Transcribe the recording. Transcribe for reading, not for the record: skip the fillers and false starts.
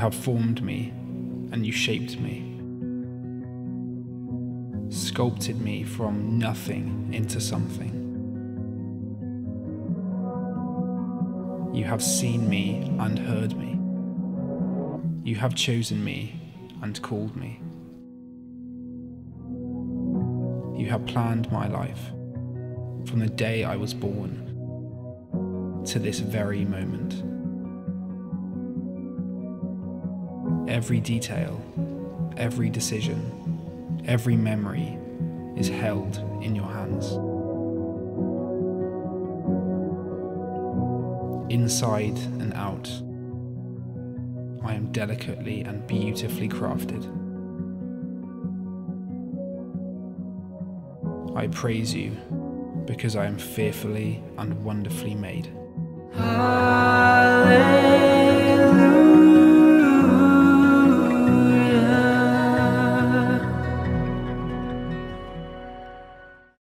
have formed me, and you shaped me, sculpted me from nothing into something. You have seen me and heard me. You have chosen me and called me. You have planned my life from the day I was born to this very moment. Every detail, every decision, every memory is held in your hands. Inside and out, I am delicately and beautifully crafted. I praise you because I am fearfully and wonderfully made. Hallelujah.